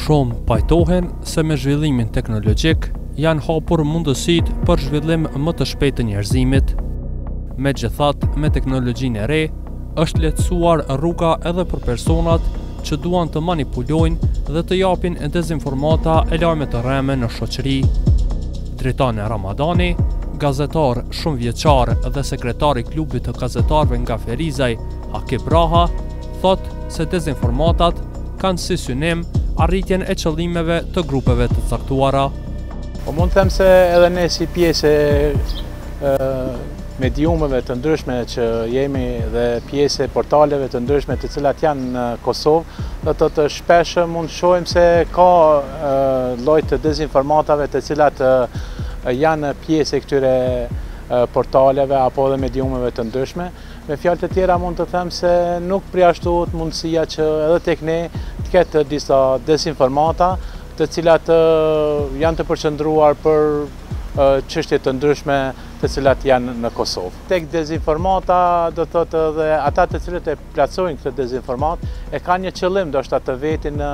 Shumë pajtohen se me zhvillimin teknologjik janë hapur mundësitë për zhvillim më të shpejtë të njerëzimit. Megjithatë, me teknologjinë e re, është lehtësuar rruga edhe për personat që duan të manipulojnë dhe të japin dezinformata e lajme të rreme në shoqëri. Dritane Ramadani, gazetar shumë vjeçar dhe sekretari i klubit të gazetarëve nga Ferizaj, Akib Braha, thot se dezinformatat kanë si synim arritjen e qëllimeve të grupeve të caktuara. Po mund të them se edhe ne si pjesë e mediumeve të ndryshme që jemi dhe pjesë e portaleve të ndryshme të cilat janë në Kosovë, do të shpesh mund të shohim se ka lloj të dezinformatave të cilat janë pjesë e këtyre portaleve apo edhe mediumeve të ndryshme. Me fjalë të tjera mund të them se nuk përjashtohet mundësia që edhe tek ne të ketë disa dezinformata të cilat janë të përqendruar për çështje të ndryshme të cilat janë në Kosovë. Tek dezinformata do thotë edhe ata të cilët e plotësojnë këtë dezinformat e kanë një qëllim ndoshta të vetin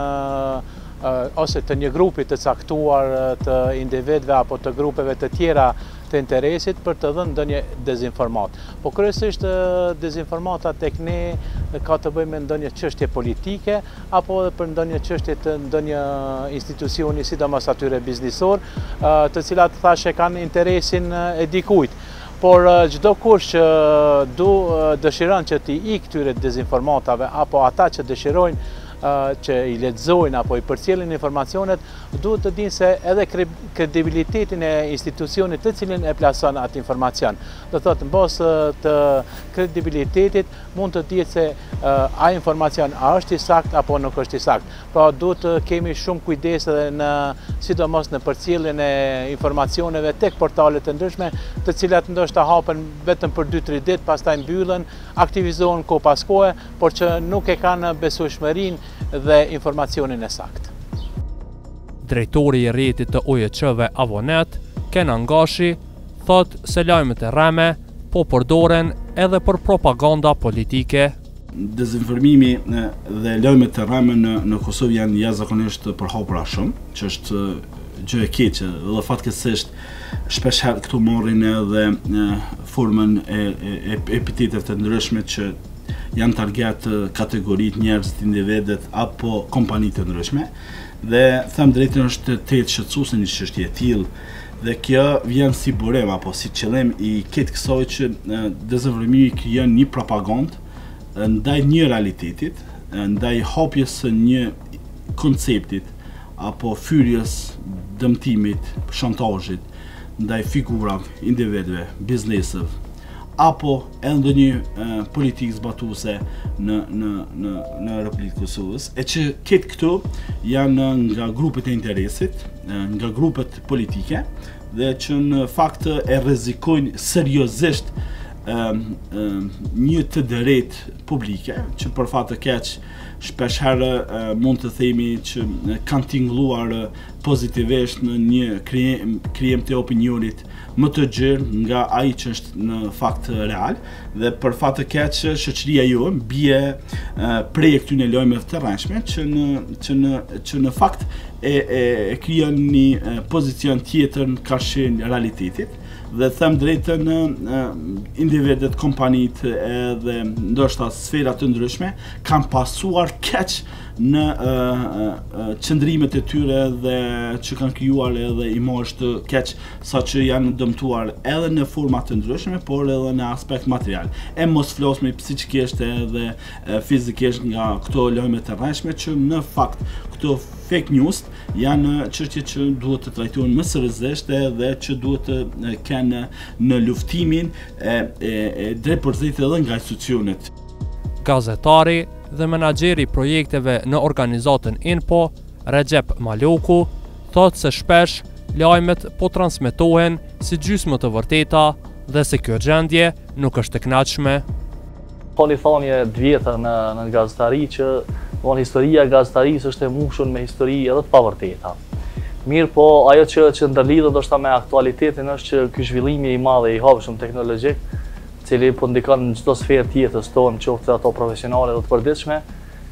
ose të një grupi të caktuar të individëve apo të grupeve të tjera të interesit për të dhënë ndonjë dezinformat. Po kryesisht dezinformata tek ne ka të bëjë me ndonjë çështje politike apo edhe për ndonjë çështje të ndonjë institucioni, sidomos atyre biznesor, të cilat thashë kanë interesin e dikujt. Por çdo kush që dëshiron që t'i ikë këtyre dezinformatave apo ata që dëshirojnë që i lexojnë apo i përcjellin informacionet, duhet të dinë se edhe kredibilitetin e institucionit të cilin e plason atë informacion. Do thotë në bazë të kredibilitetit mund të dihet se ai informacion a është i saktë apo nuk është i saktë. Pra duhet të kemi shumë kujdes edhe sidomos në përcjelljen e informacioneve tek portalet të ndryshme, të cilat ndoshta hapen vetëm për 2-3 ditë, pastaj mbyllen, aktivizohen kohë pas kohe, por që nuk e kanë besueshmërinë dhe informacionin e saktë. Drejtori i rrjetit të OJQ-ve Avonet, Kenan Gashi, thot se lajmet e rreme po përdoren edhe për propaganda politike. Dezinformimi dhe lajmet e rreme në Kosovë janë jashtëzakonisht përhapura shumë, që është gjë e keqe dhe fatkeqësisht shpesh herë këtu marrin edhe formën e epiteteve të ndryshme që janë target kategoritë, njerëzit, individet apo kompanitë të ndryshme. Dhe them drejtën është të shqetësuese një çështje e tillë dhe kjo vjen si burim apo si qëllim i këtë kësaj që dezinformimi krijon një propagandë ndaj një realitetit, ndaj hapjes së një konceptit apo fyrjes, dëmtimit, shantazhit ndaj figurave, individëve, bizneseve apo edhe ndonjë politikë zbatuese në Republikën e Kosovës, e që këtë këtu janë nga grupet e interesit, nga grupet politike, dhe që në fakt e rrezikojnë seriozisht një të drejtë publike, që për fat të keq shpesh herë mund të themi që kanë tingëlluar pozitivisht në një krijim të opinionit më të gjerë nga ai që është në fakt real, dhe për fat të keq shoqëria jonë bie prej këtyre lajmeve të rrënjshme që në fakt e krijon një pozicion tjetër në karshim realitetit. Dhe them drejtën individet, kompanitë edhe ndoshta sfera të ndryshme kanë pasuar keq në qëndrimet e tyre dhe që kanë krijuar edhe imazh të keq, saqë janë dëmtuar edhe në forma të ndryshme, por edhe në aspekt material. E mos flasme psikikisht edhe fizikisht nga këto lajme të rrënjshme që në fakt këto fake news janë çështje që duhet të trajtohen më seriozisht dhe që duhet të kenë në luftimin e drejtpërdrejtë edhe nga institucionet. Gazetari dhe menaxheri i projekteve në organizatën Info, Recep Maloku, thot se shpesh lajmet po transmetohen si gjysmë të vërteta dhe se kjo gjendje nuk është e kënaqshme. Ka një thënie të vjetër në gazetari që historia e gazetarisë është e mbushur me histori edhe të pavërteta. Mirë po, ajo që ndërlidhet ndoshta me aktualitetin është që ky zhvillimi i madh i hapshëm teknologjik, cili po ndikon në çdo sferë të jetës tonë, qoftë ato profesionale dhe të përditshme,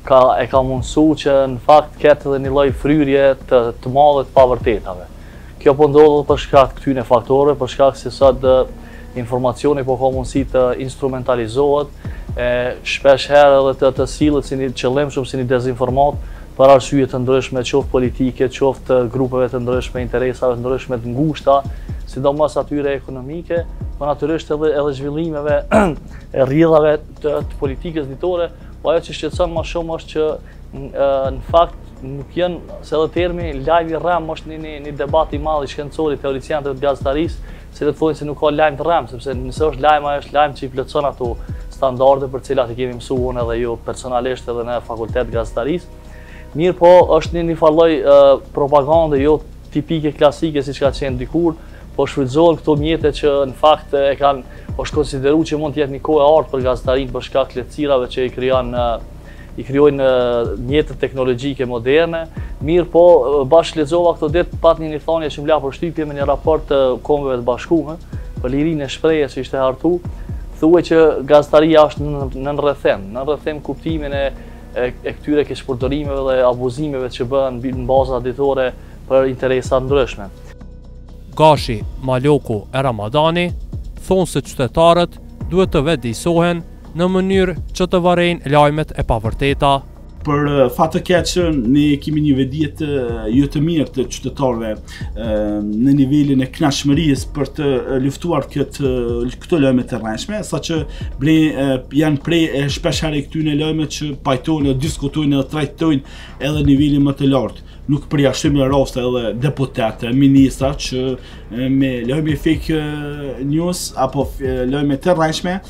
ka mundësu që në fakt ketë edhe një lloj fryrje të madhe të pavërtetave. Kjo po ndodhet për shkak të këtyre faktorëve, për shkak se sot informacioni po ka mundësi të instrumentalizohet, shpesh herë edhe të sillet si një qëllimshëm, si një dezinformat për arsye të ndryshme, qoftë politike, qoftë të grupeve të ndryshme, interesave të ndryshme të ngushta, sidomos atyre ekonomike, po natyrisht edhe zhvillimeve e rrjedhave të politikës ditore, po ajo që shqetëson më shumë është që në fakt nuk janë, se edhe termi lajmi rrem është një debat i madh i shkencor i teoricianëve të gazetarisë, se të thonë se nuk ka lajm të rrem, sepse nëse është lajm, ajo është lajm që i plotson ato standarde për cilat i kemi mësuar edhe jo personalisht edhe në fakultet gazetarisë. Mirë po, është një farloj propagande jo tipike klasike si që ka qenë dikur, po shfrytëzohen këto mjete që në fakt është konsideru që mund të jetë një kohë e artë për gazetarinë për shkak të lehtësirave që i krijojnë mjetet teknologjike moderne. Mirë po, bashkë lexova këto ditë pat një thënie që m'la përshtypje me një raport të Kombeve të Bashkuara për lirinë e shprehjes që ishte hartu, thuhet që gazetaria është në rrethim kuptimin e këtyre keqpërdorimeve dhe abuzimeve që bëhen në baza ditore për interesa ndryshme. Gashi, Maloku e Ramadani thonë se qytetarët duhet të vetëdijsohen në mënyrë që të varrejnë lajmet e pavërteta. Për fat të keq ne kemi një vetëdije jo të mirë të qytetarëve në nivelin e kënaqshmërisë për të luftuar këto lajme të rrënjshme, saqë janë prej shpesh herë këtyre lajmeve që pajtojnë, diskutojnë dhe trajtojnë edhe nivelin më të lartë. Nuk përjashtojmë raste edhe deputetë, ministra që me lajme fake news apo lajme të rrënjshme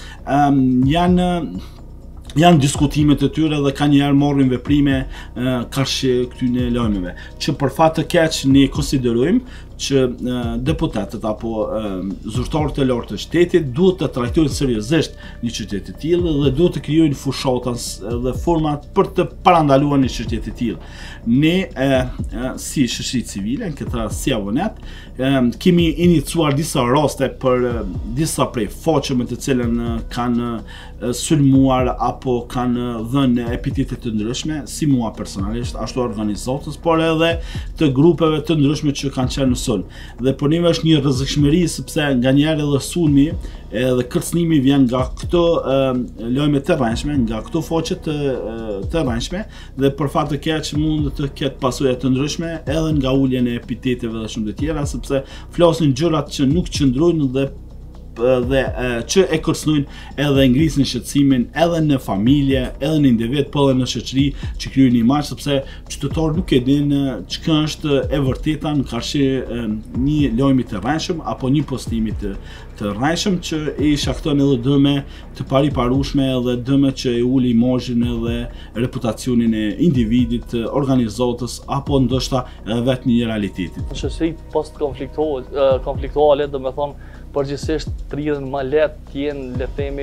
janë diskutimet e tyre dhe ka njerë marrin veprime karshi këtyne lajmeve. Që për fat të keq ne konsiderojmë që deputetët apo zyrtarët e lartë të shtetit duhet të trajtojnë seriozisht një qytet të tillë dhe duhet të krijojnë fushata dhe format për të parandaluar një qytet të tillë. Ne si shoqëri civile, në këtë rast si Avonet, kemi iniciuar disa raste për disa prej faqeve të cilën kanë sulmuar apo kanë dhënë epitete të ndryshme, si mua personalisht, ashtu organizatës, por edhe të grupeve të ndryshme që kanë qenë në sulm. Dhe për ne është një rrezikshmëri sepse nganjëherë edhe sulmi edhe kërcënimi vjen nga këto lajme të rrënjshme, nga këto faqe të rrënjshme dhe për fat të keq mund të ketë pasojë të ndryshme edhe nga uljen e epiteteve dhe shumë të tjera, sepse flasin gjërat që nuk qëndrojnë dhe që e kërcënojnë edhe ngrisin shqetësimin edhe në familje, edhe në individ, po edhe në shoqëri që krijojnë një imazh, sepse qytetarët nuk e dinë çka është e vërteta në karshi një lajmi të rrënjshëm apo një postimi të rrënjshëm që i shkakton edhe dëme të pariparueshme edhe dëme që e uli imazhin edhe reputacionin e individit, organizatës apo ndoshta edhe vetë një realitetit. Në shoqëri post-konfliktuale, do të thonë përgjithsisht të rridhen më lehtë të jenë, le të themi,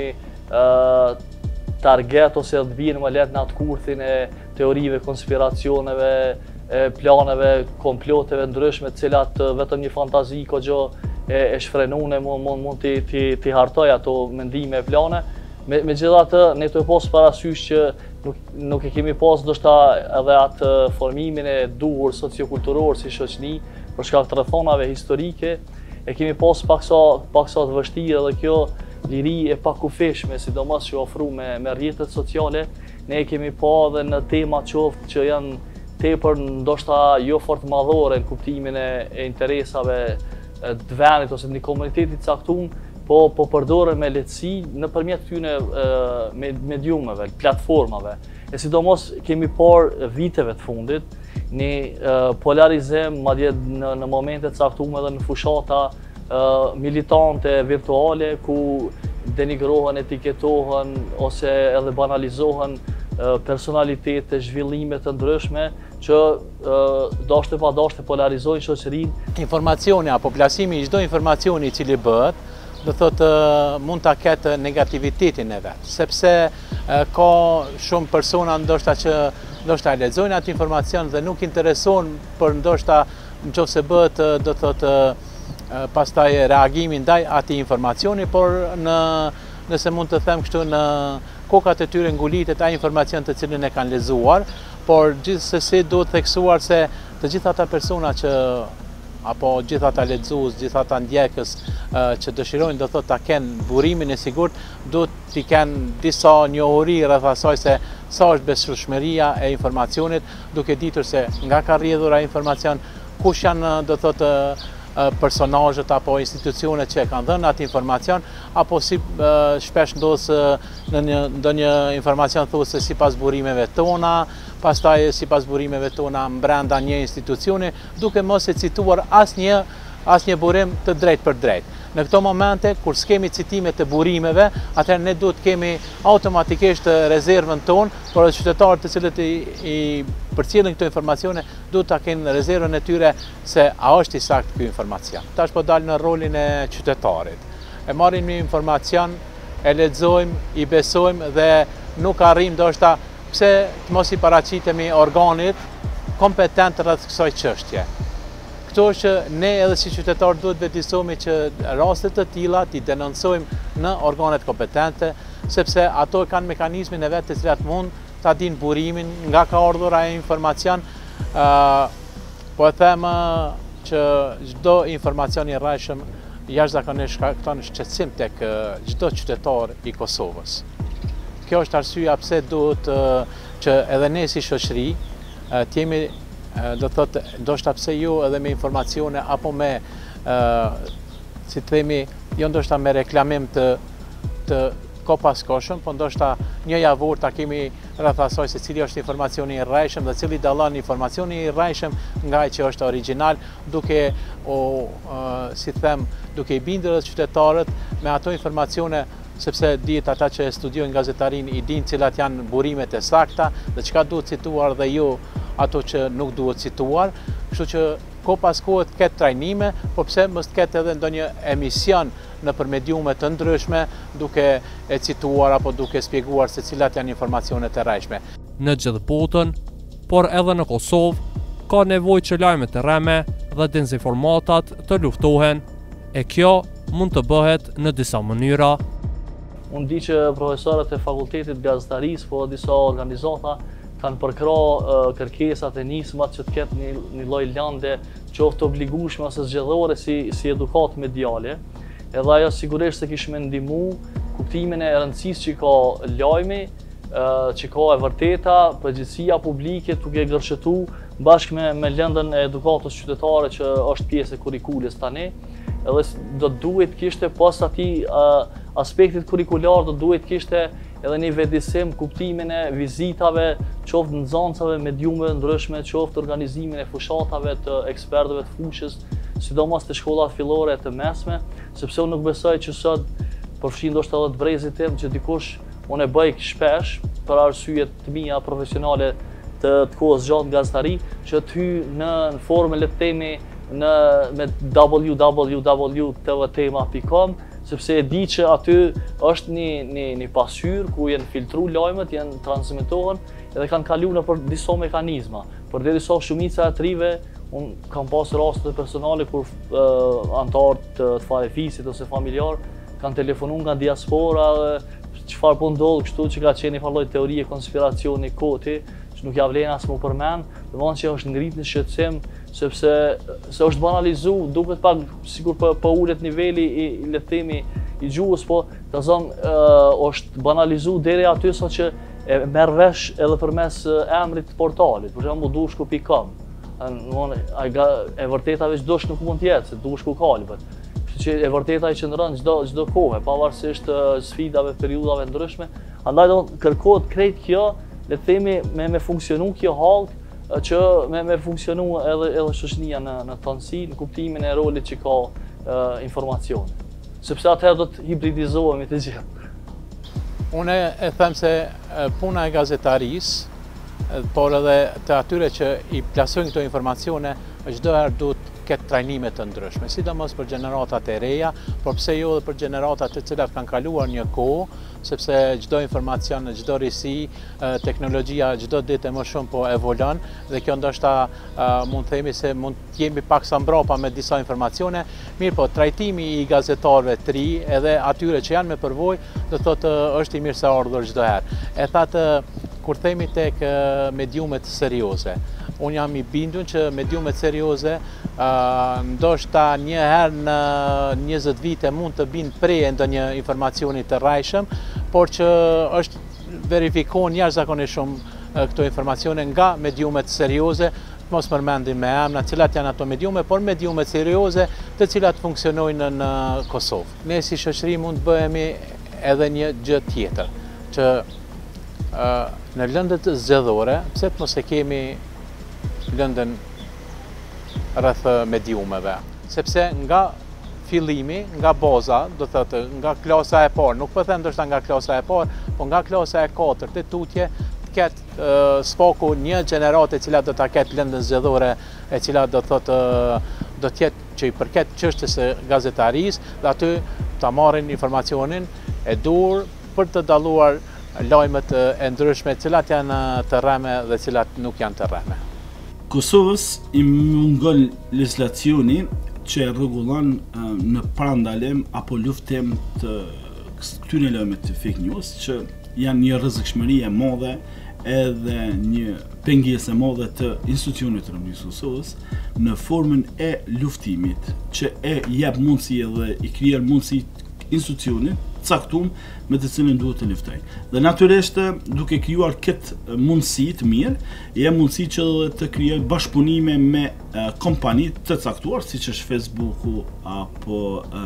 target ose të vinë më lehtë në atë kurthin e teorive, konspiracioneve, planeve, komploteve ndryshme, të cilat vetëm një fantazi kogjo e shfrenune mund t'i hartoj ato mendime e plane. Megjithatë, ne të pas parasysh që nuk e kemi pas ndoshta edhe atë formimin e duhur sociokulturor si shoqëri për shkak të rrethonave historike. E kemi pas paksa të vështirë dhe kjo liri e pakufishme, sidomos që ofru me rrjetet sociale, ne e kemi pa edhe në tema qoftë që janë tepër ndoshta jo fort madhore në kuptimin e interesave të vendit ose një komunitetit caktuar, po përdoren me lehtësi nëpërmjet këtyre mediumeve, platformave. E sidomos kemi parë viteve të fundit një polarizim madje në momente të caktuara edhe në fushata militante virtuale ku denigrohen, etiketohen ose edhe banalizohen personalitete, zhvillime të ndryshme që dashte pa dashte polarizojnë shoqërinë. Informacioni apo plasimi i çdo informacioni i cili bëhet, do thotë mund ta ketë negativitetin e vet, sepse ka shumë persona ndoshta që e lexojnë atë informacion dhe nuk intereson për ndoshta nëse bëhet do thotë pastaj reagimi ndaj atij informacioni, por nëse mund të them kështu në kokat e tyre ngulitet ai informacion të cilin e kanë lexuar, por gjithsesi duhet theksuar se të gjitha ata persona që apo gjitha ata lexues, gjitha ata ndjekës që dëshirojnë do thotë ta kenë burimin e sigurt, duhet t'i kenë disa njohuri rreth asaj se sa është besueshmëria e informacionit, duke ditur se nga ka rrjedhur ai informacion, kush janë do thotë personazhet apo institucionet që e kanë dhënë atë informacion, apo si shpesh ndodh në ndonjë informacion thuhet se sipas burimeve tona, pastaj sipas burimeve tona brenda një institucioni, duke mos e cituar asnjë burim të drejtë për drejtë. Në këto momente, kur s'kemi citime të burimeve, atëherë ne duhet kemi automatikisht rezervën tonë, por qytetarët të cilët i përcjellin këto informacione duhet ta kenë rezervën e tyre se a është i saktë ky informacion. Tash po dal në rolin e qytetarit. E marrim një informacion, e lexojmë, i besojmë dhe nuk arrim ndoshta pse të mos i paraqitemi organit kompetent rreth kësaj çështje. Këto që ne edhe si qytetarë duhet vetisohemi që raste të tilla t'i denoncojmë në organet kompetente, sepse ato kanë mekanizmin e vetë të cilat mund ta dinë burimin, nga ka ardhur ai informacion. Po e them që çdo informacion i rrajshëm jashtëzakonisht shkakton shqetësim tek çdo qytetar i Kosovës. Kjo është arsyeja pse duhet që edhe ne si shoqëri të jemi do thotë ndoshta pse jo edhe me informacione apo me si të themi jo ndoshta me reklamim të kopaskoshëm, po ndoshta një javor ta kemi rreth asaj se cili është informacioni i rrejshëm dhe cili dallon informacioni i rrejshëm nga ai që është origjinal, duke si them, duke i bindur qytetarët me ato informacione, sepse dihet ata që studiojnë gazetarin i dinë cilat janë burimet e sakta dhe çka duhet cituar dhe jo ato që nuk duhet cituar, kështu që ko pas kohë të ketë trajnime, po pse mos të ketë edhe ndonjë emision nëpër mediume të ndryshme duke e cituar apo duke shpjeguar se cilat janë informacionet e rrejshme. Në gjithë botën, por edhe në Kosovë, ka nevojë që lajmet e rreme dhe dezinformatat të luftohen, e kjo mund të bëhet në disa mënyra. Unë di që profesorët e fakultetit gazetarisë, po disa organizata kanë përkra kërkesat e nismat që të ketë një lloj lande qoftë obligueshme ose zgjedhore si edukat mediale. Edhe ajo sigurisht se kishme ndihmu kuptimin e rëndësisë që ka lajmi, që ka e vërteta, përgjegjësia publike duke gërshëtu bashkë me lëndën e edukatës qytetare që është pjesë e kurrikules tani. Edhe do duhet kishte pas atij aspektit kurrikular, do duhet kishte edhe një vedisim kuptimin e vizitave, qoftë nxënësave, mediumeve ndryshme, qoftë organizimin e fushatave të ekspertëve të fushës, sidomos të shkollat fillore e të mesme, sepse unë nuk besoj që sot përfshin ndoshta edhe të brezit tim që dikush unë e bëj shpesh për arsye të mia profesionale të kohës gjatë në gazetari, që të hy në formë le të themi me www.tvtema.com, sepse e di që aty është një pasqyrë ku janë filtruar lajmet, janë transmetohen edhe kanë kaluar nëpër disa mekanizma. Përderisa shumica e trive, unë kam pasur raste personale kur anëtarë të farefisit ose familjar kanë telefonuar nga diaspora dhe çfarë po ndodh kështu që ka qenë një lloj teorie konspiracioni koti, që nuk ja vlen as më përmend, domethënë që është ngrit në shqetësim sepse është banalizuar, duket pak sikur po ulet niveli i le të themi i gjuhës, po të thonë është banalizuar deri aty sa që e merr vesh edhe përmes emrit të portalit, për shembull dushku.com. E vërteta veç dush nuk mund të jetë, se dushku kalbet. Kështu që e vërteta i qëndron çdo kohë, pavarësisht sfidave, periudhave ndryshme. Andaj do kërkohet krejt kjo, le të themi me funksionu kjo hallk, që me funksionu edhe shoqënia në tonësi, në kuptimin e rolit që ka informacioni. Sepse atëherë do të hibridizohemi të gjithë. Unë e them se puna e gazetarisë, por edhe të atyre që i plasojnë këto informacione, çdo herë duhet ketë trajnime të ndryshme, sidomos për gjeneratat e reja, por pse jo edhe për gjeneratat të cilat kanë kaluar një kohë, sepse çdo informacion, çdo risi, teknologjia çdo ditë më shumë po evolon dhe kjo ndoshta mund themi se mund të jemi paksa mbrapa me disa informacione, mirë po trajtimi i gazetarëve të ri edhe atyre që janë me përvojë, do thotë është i mirëseardhur çdo herë. E thatë kur themi tek mediumet serioze. Unë jam i bindur që mediumet serioze ndoshta një herë në 20 vite mund të binë preje ndonjë informacioni të rrajshëm, por që është verifikohen jashtëzakonisht shumë këto informacione nga mediumet serioze, mos përmendim me emra cilat janë ato mediume, por mediumet serioze të cilat funksionojnë në Kosovë. Ne si shoqëri mund të bëhemi edhe një gjë tjetër, që në lëndët zgjedhore, pse të mos e kemi lëndën rreth mediumeve, sepse nga fillimi, nga baza, do thotë nga klasa e parë, nuk po them ndoshta nga klasa e parë, po nga klasa e katërt e tutje, të ketë sfaku një gjeneratë e cila do ta ketë lëndën zgjedhore, e cila do thotë do të jetë që i përket çështjes së gazetarisë, dhe aty ta marrin informacionin e dur për të dalluar lajmet e ndryshme, cilat janë të rreme dhe cilat nuk janë të rreme. Kosovës i mungon legislacioni që rregullon në parandalim apo luftim të këtyre lajmeve të fake news, që janë një rrezikshmëri e madhe edhe një pengesë e madhe të institucionit të Republikës Kosovës në formën e luftimit, që e jep mundësi edhe i krijon mundësi institucionit caktuar me të cilin duhet të luftoj. Dhe natyrisht duke krijuar këtë mundësi të mirë, je mundësi që të krijoj bashkëpunime me kompani të caktuar, siç është Facebooku apo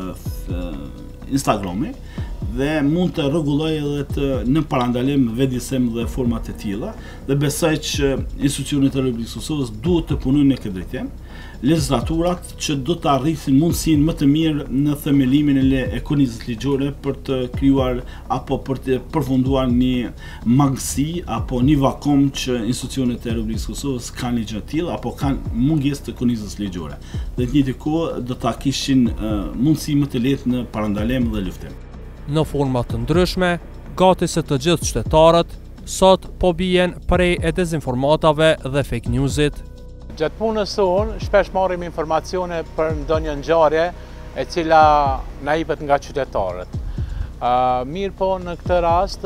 Instagrami, dhe mund të rregulloj edhe në parandalim vetëdijsim dhe forma të tilla, dhe besoj që institucionet e Republikës Kosovës duhet të punojnë në këtë drejtim. Legislaturat që do të arrisin mundësinë më të mirë në themelimin e konizës ligjore për të krijuar apo për të përfunduar një mangësi apo një vakum që institucionet e Republikës Kosovës kanë ligje të tillë apo kanë mungesë të konizës ligjore. Dhe të njëjtën kohë do ta kishin mundësi më të lehtë në parandalim dhe luftim. Në forma të ndryshme, gati se të gjithë qytetarët sot po bien prej e dezinformatave dhe fake newsit. Gjatë punës sonë, shpesh marrim informacione për ndonjë ngjarje e cila na jepet nga qytetarët. Mirë po në këtë rast,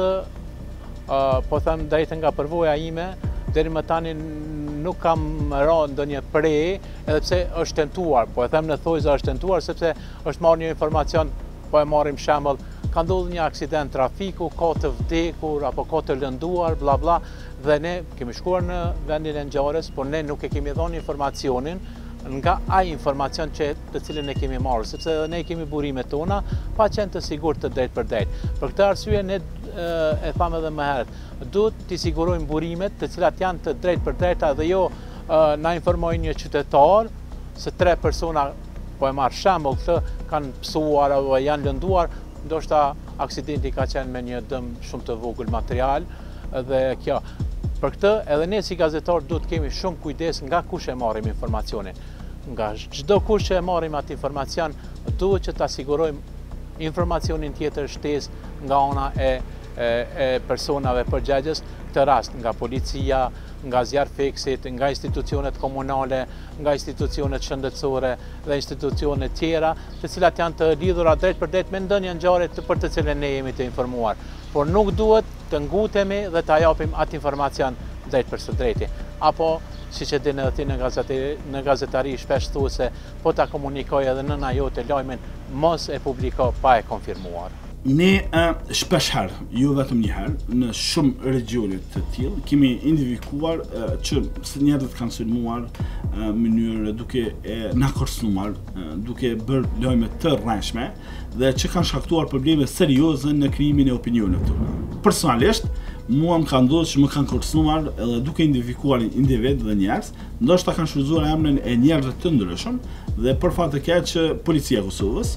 po them drejtën nga përvoja ime, deri më tani nuk kam rënë ndonjë prej, edhe pse është tentuar, po e them në thojza është tentuar, sepse është marrë një informacion, po e marrim shembull, ka ndodhur një aksident trafiku, ka të vdekur apo ka të lënduar, bla bla, dhe ne kemi shkuar në vendin e ngjarjes, por ne nuk e kemi dhënë informacionin nga ai informacion të cilin e kemi marrë, sepse edhe ne kemi burimet tona, pa qenë të sigurt të drejt për drejt. Për këtë arsye ne e thamë edhe më herët, duhet t'i sigurojmë burimet të cilat janë të drejt për drejta dhe jo na informojnë një qytetar se 3 persona, po e marr shembull, këtë kanë psuar apo janë lënduar, ndoshta aksidenti ka qenë me një dëm shumë të vogël material, dhe kjo. Për këtë edhe ne si gazetar duhet kemi shumë kujdes nga kush e marrim informacionin. Nga çdo kush që e marrim atë informacion, duhet që ta sigurojmë informacionin tjetër shtesë nga ana e personave përgjegjës, këtë rast nga policia, nga zjarrfeksit, nga institucionet komunale, nga institucionet shëndetësore dhe institucionet tjera, të cilat janë të lidhura drejt për drejt me ndonjë ngjarje për të cilën ne jemi të informuar. Por nuk duhet të ngutemi dhe të japim atë informacion drejt për së drejti. Apo, siç e dini edhe ti në gazetari shpesh thuhet se po ta komunikoj edhe nëna jote lajmin, mos e publiko pa e konfirmuar. Ne shpesh herë, jo vetëm një herë, në shumë regjione të tillë kemi identifikuar që njerëzit kanë sulmuar mënyrë duke na kërcënuar, duke bërë lajme të rrënjshme dhe që kanë shkaktuar probleme serioze në krijimin e opinionit tonë. Personalisht, mua më ka ndodhur që më kanë kërcënuar edhe duke identifikuar individ dhe njerëz, ndoshta kanë shfrytzuar emrin e njerëzve të ndryshëm dhe për fat të keq policia e Kosovës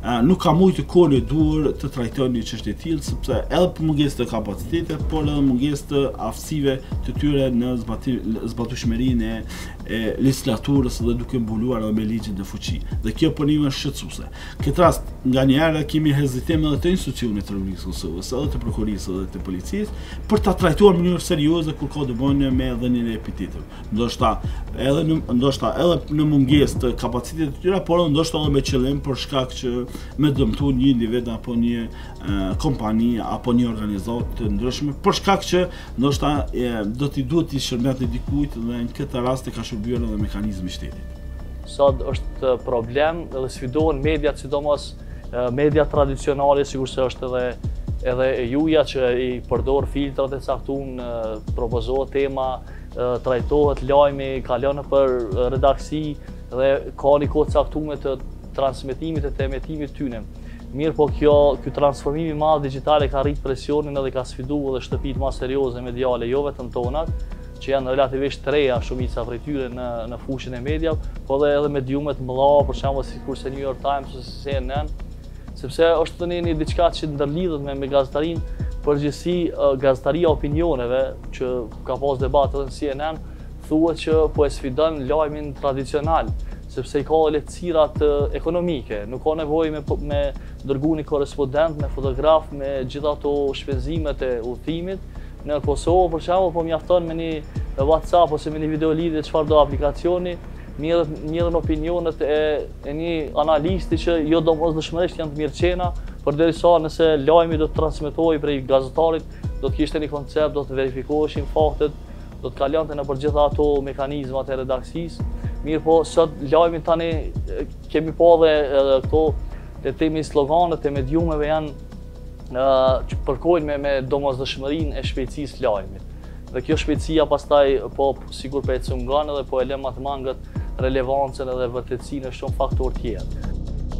nuk ka mujtë kohën e duhur të trajtojnë një çështje e tillë, sepse edhe për mungesë të kapacitetit, por edhe mungesë të aftësive të tyre në zbatueshmërinë e legislaturës dhe duke mbuluar edhe me ligjin në fuqi. Dhe kjo punim është shqetësuese. Këtë rast nganjëherë kemi hezitim edhe të institucionit të Republikës së Kosovës, edhe të prokurisë edhe të policisë, për ta trajtuar në mënyrë serioze kur ka të bëjë me dhënien e epitetit. Ndoshta edhe në mungesë të kapacitetit të tyre, por ndoshta edhe me qëllim për shkak që me dëmtu një individ apo një kompani apo një organizatë të ndryshme, për shkak që ndoshta do t'i duhet t'i shërbetë dikujt dhe në këtë rast e ka shërbyer edhe mekanizmi i shtetit. Sot është problem dhe sfidohen mediat, sidomos media tradicionale, sigurisht është edhe juja që i përdor filtrat e caktuar, propozohet tema, trajtohet lajmi, kalon për redaksi dhe ka një kohë caktuar të transmetimit e të emetimit tyne. Mirë po ky transformimi i madh digital ka rrit presionin edhe ka sfiduar edhe shtëpitë më serioze mediale, jo vetëm tonat, që janë relativisht të reja shumica prej tyre në fushën e mediave, po edhe mediumet mëdha, për shembull sikurse New York Times ose CNN, sepse është tani një diçka që ndërlidhet me gazetarinë, përgjithësi gazetaria opinioneve, që ka pas debat edhe në CNN, thuhet që po e sfidon lajmin tradicional, sepse i ka lehtësirat ekonomike, nuk ka nevojë me dërgu një korrespondent, me fotograf, me gjitha ato shpenzimet e udhëtimit. Në Kosovë, për shembull, po mjafton me një WhatsApp ose me një video lidhje çfarëdo aplikacioni, mirën opinionet e një analisti që jo domosdoshmërisht janë të mirëqena, përderisa nëse lajmi do të transmetohej prej gazetarit, do të kishte një koncept, do të verifikoheshin faktet, do të kalonte nëpër gjitha ato mekanizmat e redaksisë. Mirë po, sot lajmin tani kemi pa edhe këto të temi sloganet e mediumeve janë që përkojnë me domosdoshmërinë e shpejtësisë lajmit. Dhe kjo shpejtësia pastaj po sigur po ecën ngan edhe po e lë të mangët relevancën edhe vërtetësinë e shumë faktorë tjerë.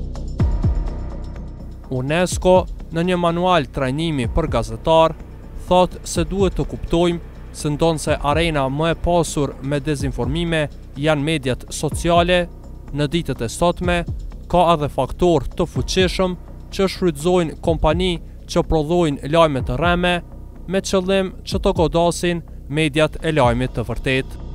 UNESCO në një manual trajnimi për gazetar thot se duhet të kuptojmë se ndonse arena më e pasur me dezinformime janë mediat sociale, në ditët e sotme ka edhe faktor të fuqishëm që shfrytëzojnë kompani që prodhojnë lajme të rreme me qëllim që të godasin mediat e lajmit të vërtetë.